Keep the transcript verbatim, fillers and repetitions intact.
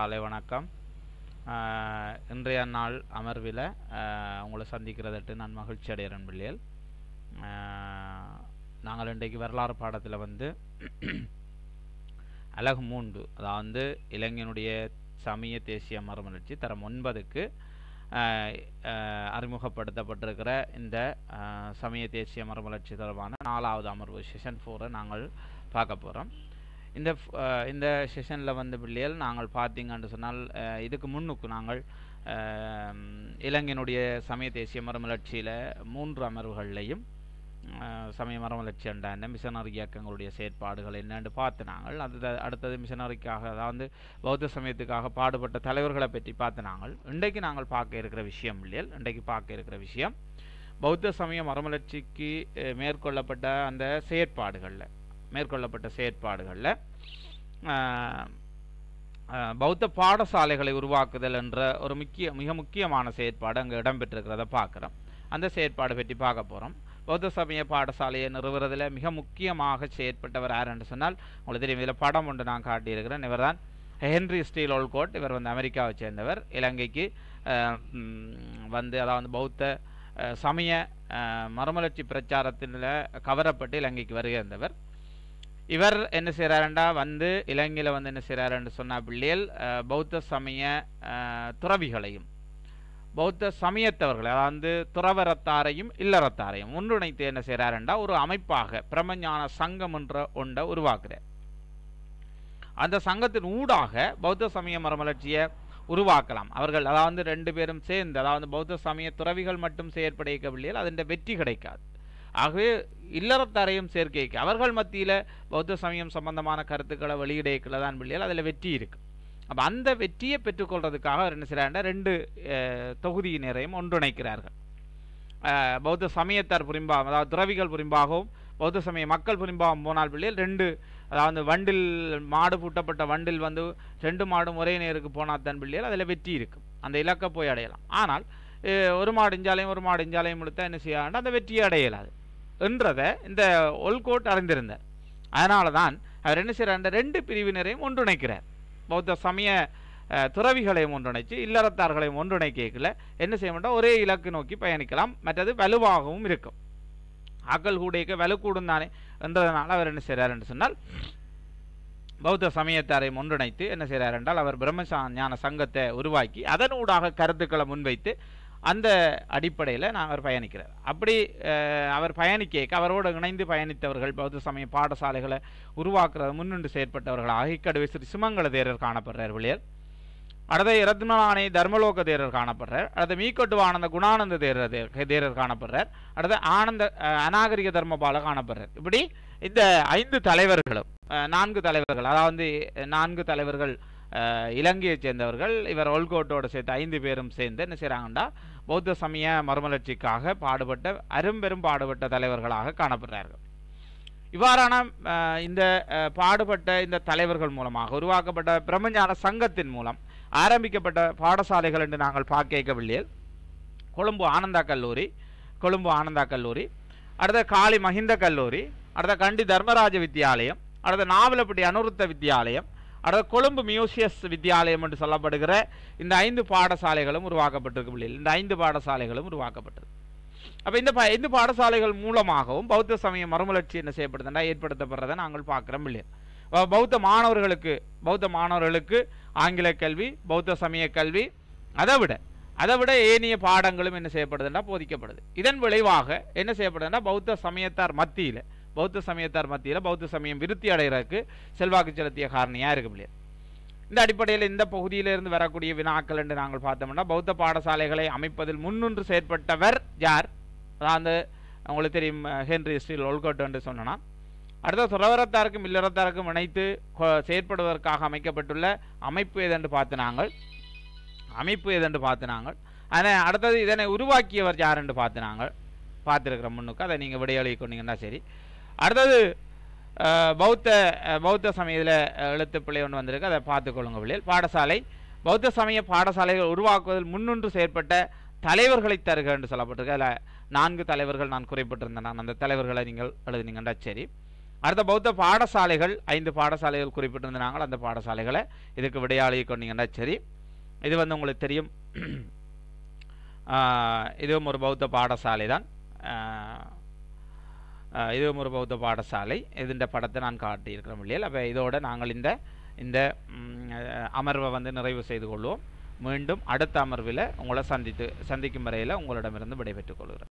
காலை வணக்கம். இன்றைய நாள் அமர்வில் உங்களை சந்திக்கிறதட்டு நான் மகிழ்ச்சி அடைகிறேன் பிள்ளைகள். நாங்கள் இன்றைக்கு வரலாறு பாடத்தில் வந்து அலகு மூன்று, அதாவது இளைஞனுடைய சமய தேசிய மறுமலர்ச்சி தரம் ஒன்பதுக்கு அறிமுகப்படுத்தப்பட்டிருக்கிற இந்த சமய தேசிய மறுமலர்ச்சி தொடர்பான நாலாவது அமர்வு செஷன் ஃபோரை நாங்கள் பார்க்க போகிறோம். இந்த இந்த செஷனில் வந்து பிள்ளைகள் நாங்கள் பார்த்தீங்கன்னு சொன்னால், இதுக்கு முன்னுக்கு நாங்கள் இளைஞனுடைய சமய தேசிய மறுமலர்ச்சியில் மூன்று அமர்வுகள்லையும் சமய மறுமலர்ச்சி என்ற மிஷனரி இயக்கங்களுடைய செயற்பாடுகள் என்னென்று பார்த்து நாங்கள் அது அடுத்தது மிஷனரிக்காக, அதாவது பௌத்த சமயத்துக்காக பாடுபட்ட தலைவர்களை பற்றி பார்த்து நாங்கள் இன்றைக்கு நாங்கள் பார்க்க இருக்கிற விஷயம் இல்லையா இன்றைக்கு பார்க்க இருக்கிற விஷயம் பௌத்த சமய மறுமலர்ச்சிக்கு மேற்கொள்ளப்பட்ட அந்த செயற்பாடுகளில் மேற்கொள்ளப்பட்ட செயற்பாடுகளில் பௌத்த பாடசாலைகளை உருவாக்குதல் என்ற ஒரு முக்கிய மிக முக்கியமான செயற்பாடு அங்கே இடம்பெற்றிருக்கிறத பார்க்குறோம். அந்த செயற்பாடு பற்றி பார்க்க போகிறோம். பௌத்த சமய பாடசாலையை நிறுவுறதில் மிக முக்கியமாக செயற்பட்டவர் யார் என்று சொன்னால், உங்களுக்கு தெரியும், இதில் படம் ஒன்று நான் காட்டியிருக்கிறேன். இவர் தான் ஹென்ரி ஸ்டீல் ஓல்கோட். இவர் வந்து அமெரிக்காவை சேர்ந்தவர். இலங்கைக்கு வந்து அதாவது பௌத்த சமய மறுமலர்ச்சி பிரச்சாரத்தில் கவரப்பட்டு இலங்கைக்கு வருகின்றவர். இவர் என்ன செய்கிறாருண்டா வந்து இலங்கையில் வந்து என்ன செய்கிறாருன்னு சொன்னால் பிள்ளைகள் பௌத்த சமய துறவிகளையும் பௌத்த சமயத்தவர்களை, அதாவது துறவரத்தாரையும் இல்லறத்தாரையும் ஒன்றிணைத்து என்ன செய்கிறாருண்டா ஒரு அமைப்பாக பிரமஞான சங்கம் என்ற ஒன்றை உருவாக்குறார். அந்த சங்கத்தின் ஊடாக பௌத்த சமய மறுமலர்ச்சியை உருவாக்கலாம். அவர்கள் அதாவது ரெண்டு பேரும் சேர்ந்து, அதாவது பௌத்த சமய துறவிகள் மட்டும் செயற்படைக்கவில்லை, அதன் வெற்றி கிடைக்காது. ஆகவே இல்லறத்தாரையும் சேர்க்கைக்கு அவர்கள் மத்தியில் பௌத்த சமயம் சம்பந்தமான கருத்துக்களை வெளியிடக்கல தான் பிள்ளைகள் அதில் வெற்றி இருக்கு. அப்போ அந்த வெற்றியை பெற்றுக்கொள்றதுக்காக அவர் என்ன செய்கிறாருன்னா ரெண்டு தொகுதியினரையும் ஒன்றிணைக்கிறார்கள். பௌத்த சமயத்தார் புரிம்பாகவும், அதாவது துறவிகள் புரிம்பாகவும் பௌத்த சமய மக்கள் புரிம்பாகவும் போனால் பிள்ளைகள் ரெண்டு, அதாவது வண்டில் மாடு பூட்டப்பட்ட வண்டில் வந்து ரெண்டு மாடும் ஒரே நேருக்கு போனால் தான் பிள்ளைகள் அதில் வெற்றி இருக்கும், அந்த இலக்கை போய் அடையலாம். ஆனால் ஒரு மாடு இஞ்சாலையும் ஒரு மாடு இஞ்சாலையும் எடுத்தால் என்ன செய்யாண்டா அந்த வெற்றியை அடையலாது என்றதை இந்த ஒல்கோட் அறிந்திருந்தார். அதனால தான் அவர் என்ன செய்கிறார், ரெண்டு பிரிவினரையும் ஒன்றிணைக்கிறார். பௌத்த சமய துறவிகளையும் ஒன்றிணைச்சு இல்லறத்தார்களையும் ஒன்றிணைக்கல என்ன செய்ய மாட்டோம், ஒரே இலக்கு நோக்கி பயணிக்கலாம். மற்றது வலுவாகவும் இருக்கும், ஆக்கள் கூடைக்கு வலு கூடும் தானே என்றதுனால அவர் என்ன செய்கிறார் என்று சொன்னால் பௌத்த சமயத்தாரையும் ஒன்றிணைத்து என்ன செய்கிறார் என்றால் அவர் பிரம்ம ஞான சங்கத்தை உருவாக்கி அதனூடாக கருத்துக்களை முன்வைத்து அந்த அடிப்படையில் நான் அவர் பயணிக்கிறார். அப்படி அவர் பயணிக்க அவரோடு இணைந்து பயணித்தவர்கள் பௌத்த சமய பாடசாலைகளை உருவாக்குறது முன்னின்று செயற்பட்டவர்களாக இக்கடுவை ஸ்ரீ சிமங்கல தேரர் காணப்படுறார் விளையர். அடுத்த இரத்மலானை தர்மலோக தேரர் காணப்படுறார். அடுத்த மீக்கொட்டு ஆனந்த குணானந்த தேரர் தேரர் காணப்படுறார். அடுத்த ஆனந்த அநாகரிக தர்மபால காணப்படுறார். இப்படி இந்த ஐந்து தலைவர்களும் நான்கு தலைவர்கள், அதாவது நான்கு தலைவர்கள் இலங்கையை சேர்ந்தவர்கள். இவர் ஒல்கோட்டோடு சேர்த்து ஐந்து பேரும் சேர்ந்து என்ன செய்கிறாங்கன்னா பௌத்த சமய மறுமலர்ச்சிக்காக பாடுபட்ட அரும்பெரும் பாடுபட்ட தலைவர்களாக காணப்படுறார்கள். இவ்வாறான இந்த பாடுபட்ட இந்த தலைவர்கள் மூலமாக உருவாக்கப்பட்ட பிரம்மஞான சங்கத்தின் மூலம் ஆரம்பிக்கப்பட்ட பாடசாலைகள் என்று நாங்கள் பார்க்கவில்லை. கொழும்பு ஆனந்தா கல்லூரி, கொழும்பு ஆனந்தா கல்லூரி, அடுத்த காளி மஹிந்த கல்லூரி, அடுத்த கண்டி தர்மராஜ வித்தியாலயம், அடுத்த நாவலப்பட்டி அனுருத்த வித்தியாலயம், அடுத்த கொழும்பு மியூசியஸ் வித்தியாலயம் என்று சொல்லப்படுகிற இந்த ஐந்து பாடசாலைகளும் உருவாக்கப்பட்டிருக்கு. இந்த ஐந்து பாடசாலைகளும் உருவாக்கப்பட்டது. அப்போ இந்த ஐந்து பாடசாலைகள் மூலமாகவும் பௌத்த சமய மறுமலர்ச்சி என்ன செய்யப்படுதுன்னா ஏற்படுத்தப்படுறதை நாங்கள் பார்க்குறோம் இல்லையா. பௌத்த மாணவர்களுக்கு பௌத்த மாணவர்களுக்கு ஆங்கில கல்வி, பௌத்த சமய கல்வி, அதை விட அதை விட ஏனைய பாடங்களும் என்ன செய்யப்படுதுன்னா போதிக்கப்படுது. இதன் விளைவாக என்ன செய்யப்படுதுன்னா பௌத்த சமயத்தார் மத்தியில் பௌத்த சமயத்தார் மத்தியில் பௌத்த சமயம் விருத்தி அடைகிறதுக்கு செல்வாக்கு செலுத்திய காரணியாக இருக்க முடியாது. இந்த அடிப்படையில் இந்த பகுதியிலிருந்து வரக்கூடிய வினாக்கள் என்று நாங்கள் பார்த்தோம்னா பௌத்த பாடசாலைகளை அமைப்பதில் முன்னின்று செயற்பட்டவர் யார்? அதாவது உங்களுக்கு தெரியும், ஹென்ரி ஸ்டீல் ஓல்கோட் என்று சொன்னா. அடுத்த துறவரத்தாருக்கும் இல்லறத்தாருக்கும் இணைத்து செயற்படுவதற்காக அமைக்கப்பட்டுள்ள அமைப்பு எதென்று பார்த்து நாங்கள் அமைப்பு எதென்று பார்த்து நாங்கள் ஆனால் அடுத்தது இதனை உருவாக்கியவர் யார் என்று பார்த்து நாங்கள் பார்த்துருக்கிற முன்னுக்கு அதை நீங்கள் விடையளி கொண்டீங்கன்னா சரி. அடுத்தது பௌத்த பௌத்த சமயத்தில் எழுத்துப்பிள்ளை ஒன்று வந்திருக்கு, அதை பார்த்துக்கொள்ளுங்க பிள்ளைகள். பாடசாலை பௌத்த சமய பாடசாலைகள் உருவாக்குவதில் முன்னின்று செயற்பட்ட தலைவர்களை தருக என்று சொல்லப்பட்டிருக்கு. அதில் நான்கு தலைவர்கள் நான் குறிப்பிட்டிருந்தேன். நான் அந்த தலைவர்களை நீங்கள் எழுதினீங்கன்னா சரி. அடுத்த பௌத்த பாடசாலைகள் ஐந்து பாடசாலைகள் குறிப்பிட்டிருந்தாங்க. அந்த பாடசாலைகளை இதுக்கு விடையாளி கொண்டீங்கன்னா சரி. இது வந்து உங்களுக்கு தெரியும், இதுவும் ஒரு பௌத்த பாடசாலை தான். இதுவும் ஒரு பௌத்த பாடசாலை. இதுன்ற படத்தை நான் காட்டியிருக்கிறோம் இல்லையா? அப்போ இதோட நாங்கள் இந்த இந்த அமர்வை வந்து நிறைவு செய்து கொள்வோம். மீண்டும் அடுத்த அமர்வில் உங்களை சந்தித்து சந்திக்கும் வரையில் உங்களிடமிருந்து விடைபெற்றுக் கொள்கிறேன்.